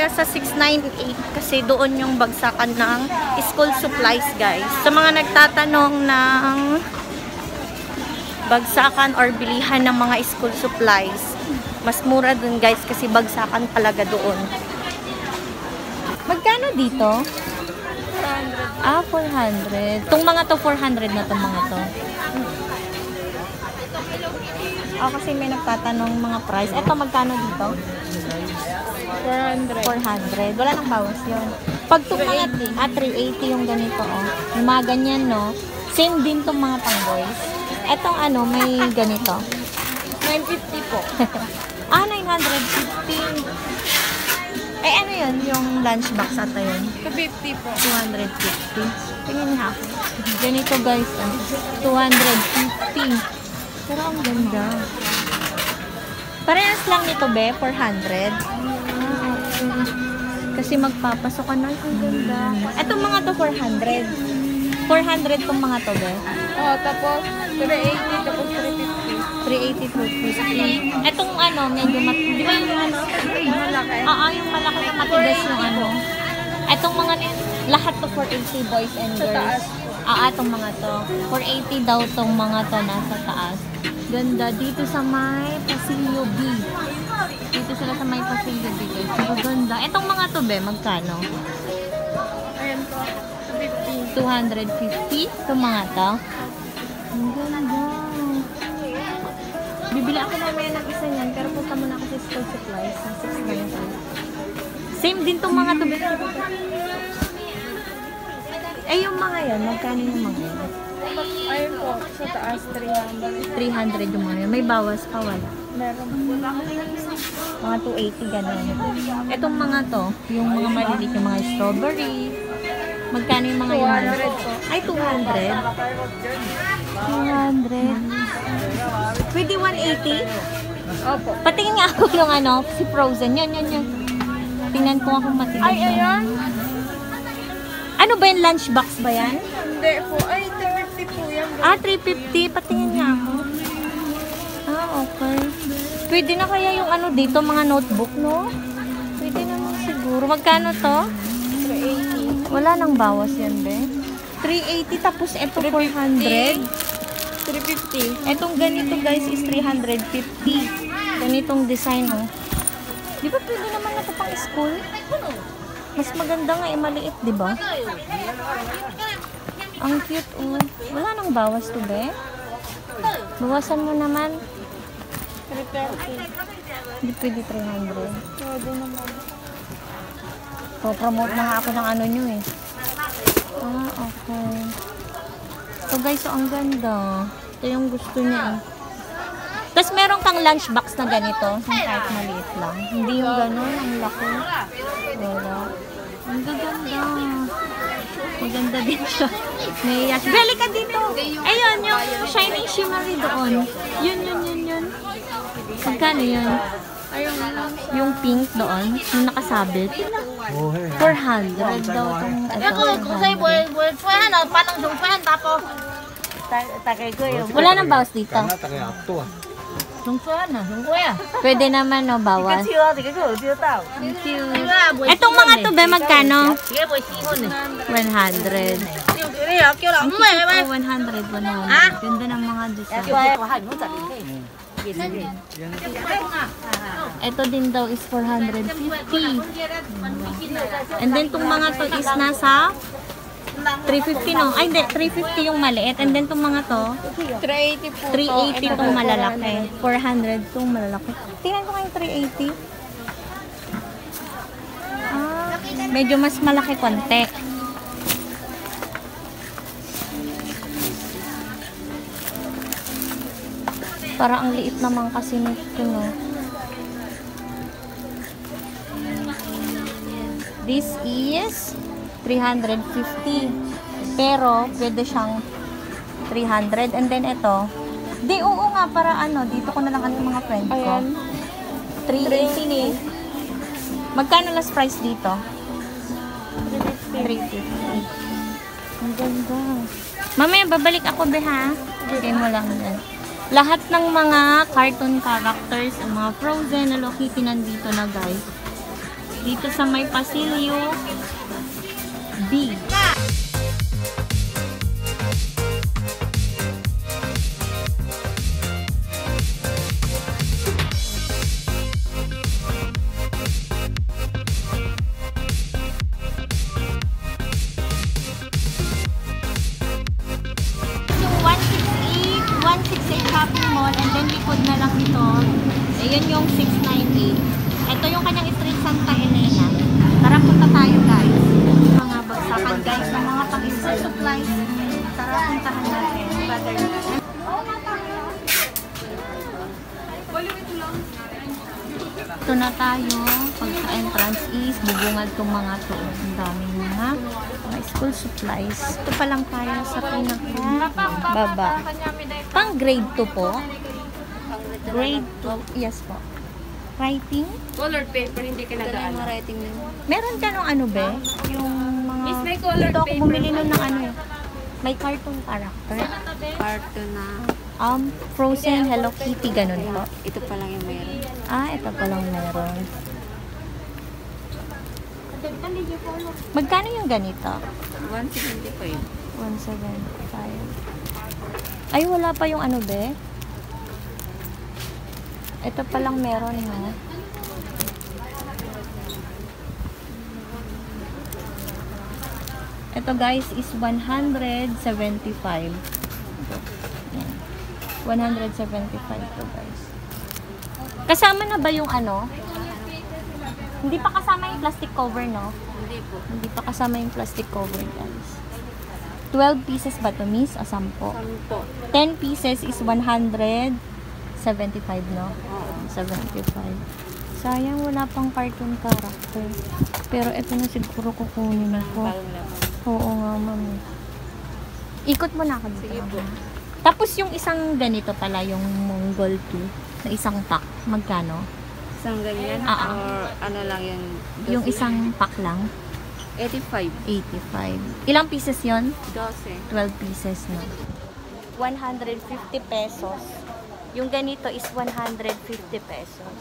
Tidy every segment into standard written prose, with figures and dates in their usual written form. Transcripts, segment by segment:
tayo sa 698 kasi doon yung bagsakan ng school supplies, guys. Sa mga nagtatanong ng bagsakan or bilihan ng mga school supplies, mas mura dun, guys, kasi bagsakan talaga doon. Magkano dito? 400. Ah, 400. Itong mga to, 400 na itong mga to. Kasi may nagtatanong mga price. Ito, magkano dito? 400. 400. Wala nang bawas yun. Pag itong mga 380 yung ganito, oh. Yung mga ganyan, no? Same din itong mga pang boys. Etong ano, may ganito. 950 po. 950. Ano yun? Yung lunchbox ata yun? 250 po. 250. Tingnan niya ako. Ganito, guys, 250. Pero ang ganda. Parehas lang nito, be? 400. Kasi magpapasok ka na. Ang ganda. Etong mga to, 400. 400 tong mga to, be? Tapos 380, tapos 350. 380, 250. Etong ano, medyo di ba yung ano? Malaki? Yung malaki na matigas yung ano. Etong mga, lahat to 480 boys and girls. Itong mga to. 480 daw tong mga to nasa taas. Ganda. Dito sa may Pasilio B. Dito sila sa may Pasilio B, guys. Pero ganda. Etong mga to, be, magkano? Ayan po. 250. Itong mga to. Ang ganda. Bibili ako mamaya ng isa niyan, pero punta muna ako sa school supplies na 690. Same din itong mga to, be. Yung mga yan, magkano yung mga yan? Ayun po, sa taas 300. 300 yung mga yan. May bawas pa, wala. Meron po. Mga 280, gano'n. Itong mga to, yung mga maliliit, yung mga strawberry. Magkano yung mga yan? 200 po. Ay, 200? 200. Pwede 180? Opo. Patingin nga ako yung ano, si Frozen. Yan. Tingnan ko ako matigas. Ay, ayan. Ano ba yung lunchbox ba yan? Hindi po. Ay, 350 po yan. 350. Patingin nga ako. Okay. Pwede na kaya yung ano dito, mga notebook, no? Pwede naman siguro. Magkano to? 380. Wala nang bawas yan, be. 380 tapos ito 400. 350. Etong ganito, guys, is 350. Ganitong design, oh. Di ba pwede naman na ito pang school? Mas maganda nga, maliit, di ba? Ang cute, oh. Wala nang bawas to, be. Bawasan mo naman. 330. Hindi pwede 300. Pwede naman. Promote na nga ako ng ano nyo, eh. Okay. So, guys, ang ganda. Ito yung gusto niya, eh. Tapos, meron kang lunchbox na ganito. Yung kahit maliit lang. Hindi yung gano'n. Ang laki. Wala. Ang gaganda. Maganda din siya. May yash. Beli ka dito. Ayun, yung shining shimmery doon. Yun. Magkano yun? Ayun lang. Yung pink doon, yung nakasabit. 400 daw itong wala nang bawas dito. Pwede naman, no, bawas. Thank you. Etong mga to, be, magkano? 100. Ang cute po, 100. Ganda ng mga design. Ito din daw is 450. And then itong mga to is nasa 350, no? Ay, hindi. 350 yung maliit. And then itong mga to 380 po. 380 itong malalaki. 400 itong malalaki. Tingnan ko kayong 380. Medyo mas malaki konti. Para ang liit naman kasi nito, no? This is 350. Pero, pwede siyang 300. And then, ito. Oo nga, para ano, dito ko na lang ang mga friend ko. Ayan. 380. Magkano last price dito? 350. Ang ganda. Mamaya, babalik ako, be, ha? Bigay mo lang yan. Lahat ng mga cartoon characters, ang mga Frozen, Hello Kitty, nandito na, guys. Dito sa may Pasilyo B. Yung 168 Shopping Mall, and then likod na lang ito. Ayun yung 698. Ito yung kanyang Street Santa Elena. Tara, punta tayo guys. Mga bagsakan guys ng mga pang-school supplies. Tara, puntahan natin. Ito na tayo. Pagka-entrance is bubungad itong mga to. Ang daming mga school supplies. Ito pa lang tayo sa pinaka-baba. Pang grade 2 po. Grade 2. Yes po. Writing? Colored paper, hindi ka nag-ano. Writing na. Meron ka nung ano be? Yung mga... Miss, may colored dito ako paper bumili pa. nun ng ano eh. May cartoon character. Cartoon na. Frozen Hello Kitty, ganun po. Ito pa lang yung meron. Ito pa lang meron. Magkano yung ganito? 175. 175. Ay, wala pa yung ano be? Ito pa lang meron, ha? Ito guys is 175. Yan. 175 to guys. Kasama na ba yung ano? Hindi pa kasama yung plastic cover, no? Hindi po. Hindi pa kasama yung plastic cover, guys. 12 pieces ba to, miss? O 10? 10 pieces is 175, no? Oo. 75. Sayang, wala pang cartoon character. Pero ito na siguro kukunin ako. Oo nga, mami. Ikot mo na ako dito. Sige po. Tapos yung isang ganito pala, yung Mongol 2, na isang pack, magkano? Isang ganyan? Oo. Or ano lang yung... Yung isang pack lang, 85. 85. Ilang pieces yon? 12. 12 pieces, no? 150 pesos. Yung ganito is 150 pesos.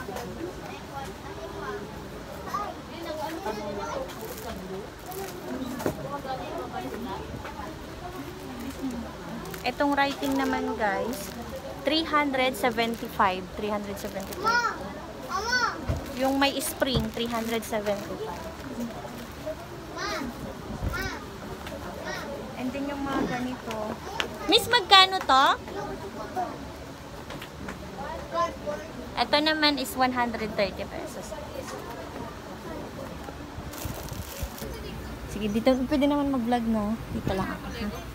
Etong writing naman guys, 375. 375. Yung may spring, 375. And then yung mga ganito. Miss, magkano to? Ito naman is 130 pesos. Sige, dito pwede naman mag-vlog, no? Dito lang ako.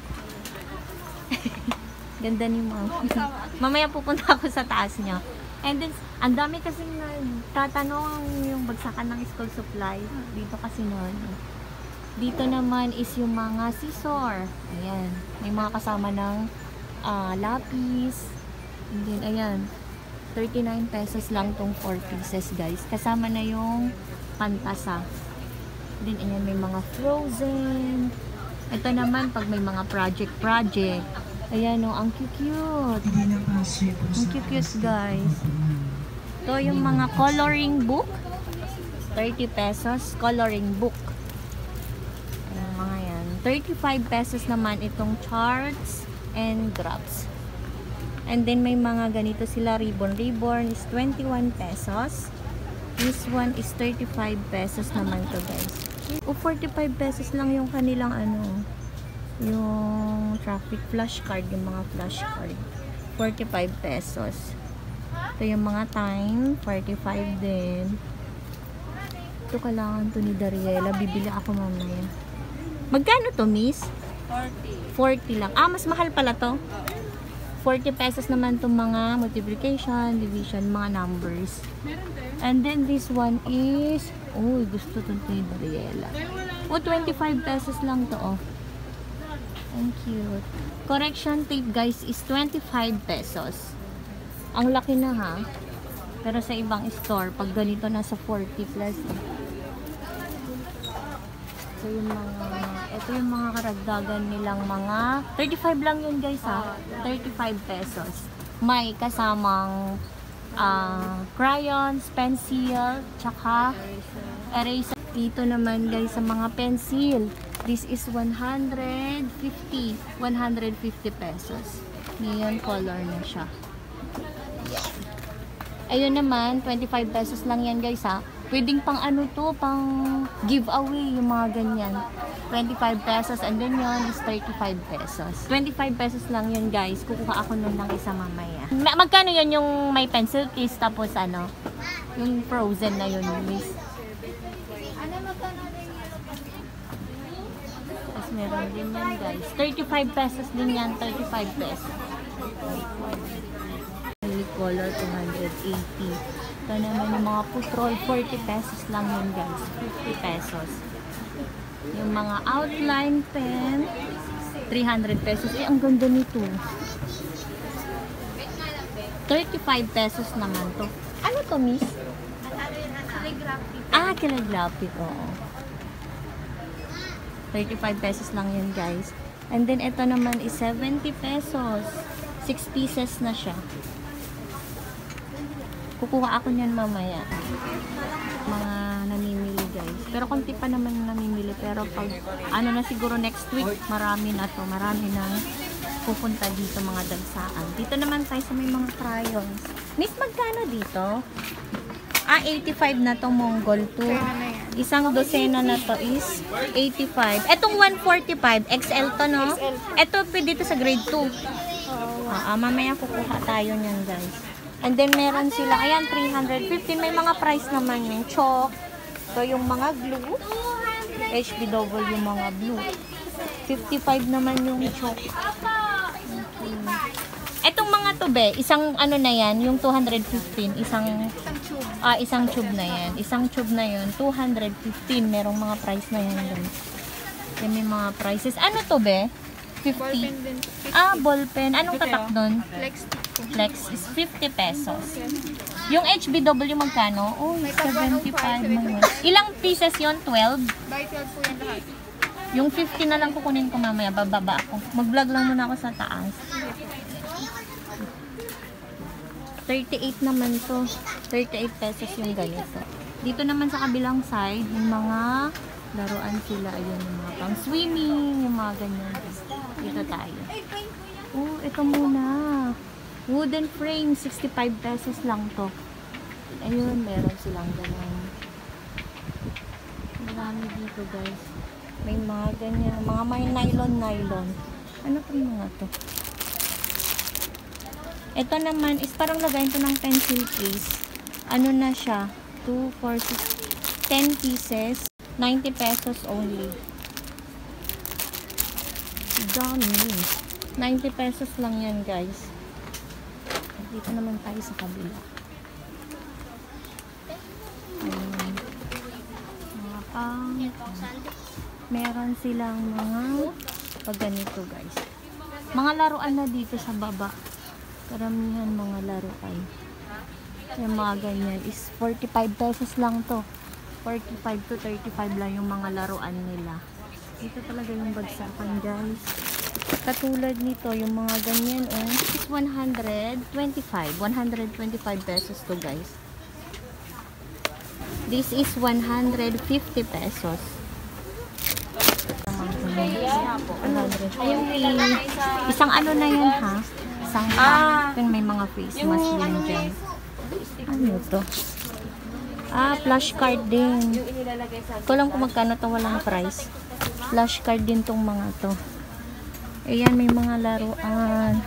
Ganda ni ma'am. Mamaya pupunta ako sa taas niya. And then, ang dami kasi nagtatanong yung bagsakan ng school supply. Dito kasi noon. Dito naman is yung mga scissor. Ayan. May mga kasama ng lapis. And then, ayan. 39 pesos lang tong 4 pieces, guys. Kasama na yung pantasa. Then, ayan, may mga frozen. Ito naman, pag may mga project. Ayan, oh, ang cute. Ang cute, guys. Ito yung mga coloring book. 30 pesos, coloring book. Ayan, mga yan. 35 pesos naman itong charts and graphs. And then, may mga ganito sila, ribbon is 21 pesos. This one is 35 pesos naman to, guys. O, 45 pesos lang yung kanilang ano, yung traffic flashcard, yung mga flashcard. 45 pesos. Ito yung mga time, 45 din. Ito kailangan to ni Dariela. Bibili ako mamaya. Magkano to, miss? 40 lang. Mas mahal pala to. 40 pesos naman itong mga multiplication, division, mga numbers. And then this one is, gusto ito ni Dariela. 25 pesos lang to, oh. Ang cute. Correction tape, guys, is 25 pesos. Ang laki na, ha? Pero sa ibang store, pag ganito nasa 40 plus. So, yung mga, ito yung mga karagdagan nilang mga, 35 lang yun, guys, ha? 35 pesos. May kasamang crayons, pencil, tsaka eraser. Dito naman guys sa mga pencil. This is 150 pesos. Neon color na siya. Ayun naman, 25 pesos lang yan guys ha. Pwedeng pang ano to, pang giveaway yung mga ganyan. 25 pesos and then yun is 35 pesos. 25 pesos lang yun guys. Kukuha ako nun ng isa mamaya. Magkano yun yung may pencil case tapos ano? Yung frozen na yun miss. Tapos meron din yan guys. 35 pesos din yan. 35 pesos. Color 280. Ito naman yung mga putrol 40 pesos lang yun guys. 50 pesos. Yung mga outline pen 300 pesos. Eh, ang ganda nito. 35 pesos naman to. Ano to, miss? Calligraphic. Oo. 35 pesos lang yun guys. And then ito naman is 70 pesos. 6 pieces na siya. Kukuha ako niyan mamaya. Mga namimili guys. Pero konti pa naman namimili. Pero pag ano na siguro next week, marami na to. Marami na pupunta dito mga dagsaan. Dito naman tayo sa may mga crayons. Miss, magkano dito? 85 na to Mongol 2. Isang dosena na to is 85. Etong 145, XL to no? Ito pwede dito sa grade 2. Mamaya kukuha tayo niyan guys. And then, meron sila, ayan, 350. May mga price naman yung chalk. So, yung mga glue. HBW yung mga blue. 55 naman yung chalk. Okay. Etong mga to, be, isang ano na yan, yung 215. Isang tube na yan. Isang tube na yun, 215. Merong mga price na yan, guys. Yan may mga prices. Ano to, be? 50. Ballpen. Anong tatak doon? Flex is 50 pesos. Yung HBW magkano? Oh, 75 naman. Ilang pieces yon? 12? By 12 po yan lahat. Yung 50 na lang kukunin ko mamaya. Bababa ako. Mag-vlog lang muna ako sa taas. 38 naman to. 38 pesos yung ganito. Dito naman sa kabilang side, yung mga laruan sila. Ayun, yung mga pang swimming, yung mga ganyan. Dito tayo. Oh, ito muna. Wooden frame, 65 pesos lang to. Ayun, meron silang ganyan. Marami dito guys. May mga ganyan. Mga may nylon. Ano itong mga to? Ito naman is parang lagayin to ng pencil case. Ano na siya? 2, 4, 6, 10 pieces. 90 pesos only. Dami. 90 pesos lang yan guys. Dito naman tayo sa kabila. Mga pang. Meron silang mga pag ganito guys. Mga laruan na dito sa baba. Karamihan mga laruan. Yung mga ganyan is 45 pesos lang to. 45 to 35 lang yung mga laruan nila. Dito talaga yung bagsakan guys. Katulad nito, yung mga ganyan, is 125 pesos to guys. This is 150 pesos. Ayun, isang ano na yan ha? Isang may mga face mask din dyan. Ano to? Flashcard din. Ko lang kung magkano to, walang price. Flashcard din tong mga to. Ayan, may mga laruan.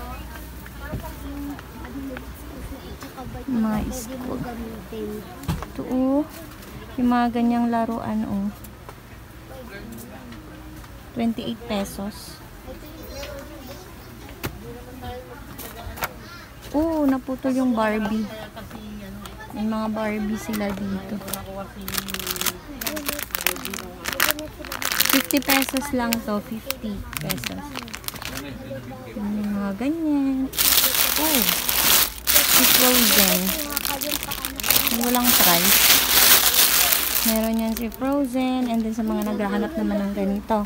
Mga school. Ito, yung mga ganyang laruan, 28 pesos. Naputol yung Barbie. May mga Barbie sila dito. 50 pesos lang to. 50 pesos. May mga ganyan. Si Frozen. Walang price. Meron yan si Frozen. And then sa mga naghahanap naman ng ganito.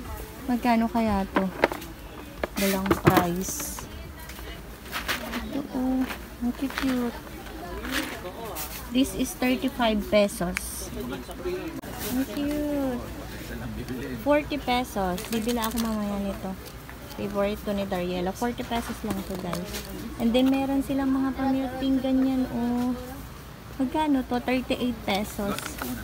Magkano kaya to? Walang price. Oh, ang cute. This is 35 pesos. Ang cute. 40 pesos. Bibili ako mamaya nito. Favorite to ni Dariela. 40 pesos lang to, guys. And then, meron silang mga pamilting ganyan. Oh, magkano to? 38 pesos.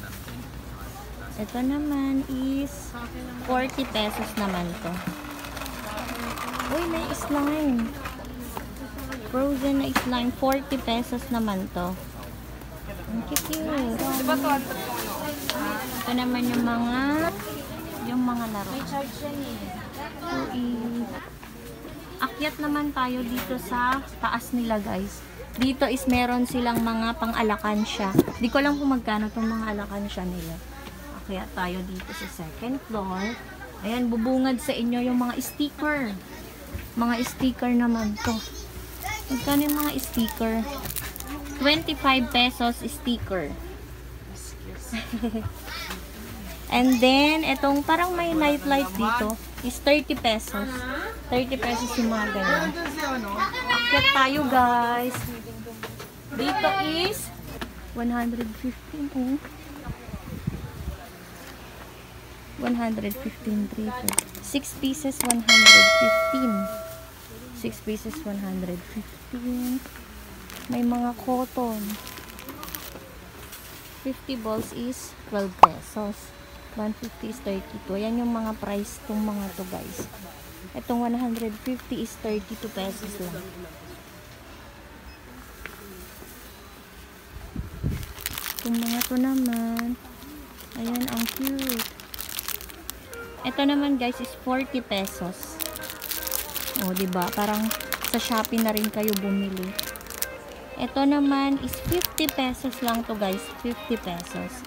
Ito naman is 40 pesos naman to. Uy, may slime. Frozen na slime. 40 pesos naman to. Ang cute. Ito naman yung mga laro. So, akyat naman tayo dito sa taas nila, guys. Dito is meron silang mga pang-alakansya. Di ko lang kung magkano itong mga alakansya nila. Akyat tayo dito sa second floor. Ayan, bubungad sa inyo yung mga sticker. Mga sticker naman to. Magkano yung mga sticker? 25 pesos sticker. And then, itong parang may light dito is 30 pesos. 30 pesos yung mga ganyan. Akyat tayo, guys. Dito is 115. Oh. 115 dito. 6 pieces, 115. 6 pieces, 115. May mga cotton. 50 balls is 12 pesos. 150 is 32. Ayan yung mga price tong mga to, guys. Itong 150 is 32 pesos lang. Itong mga to naman. Ayan, ang cute. Ito naman, guys, is 40 pesos. O, diba? Parang sa Shopee na rin kayo bumili. Ito naman is 50 pesos lang to, guys. 50 pesos.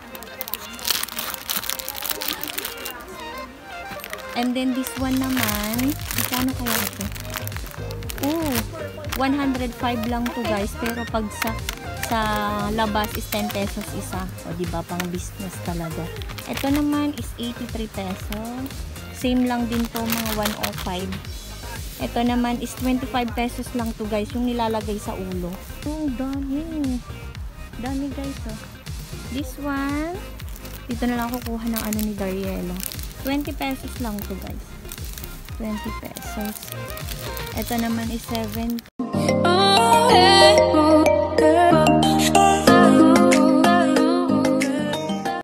And then this one naman, magkano kaya ito? Oh, 105 lang to, guys. Pero pag sa labas is 10 pesos isa. O, diba? Pang business talaga. Ito naman is 83 pesos. Same lang din to, mga 105. Ito naman is 25 pesos lang to, guys, yung nilalagay sa ulo. Oh, dami. Dami, guys, oh. This one, dito na lang kukuha ng ano ni Dariela. 20 pesos lang to, guys. 20 pesos. Ito naman is 7.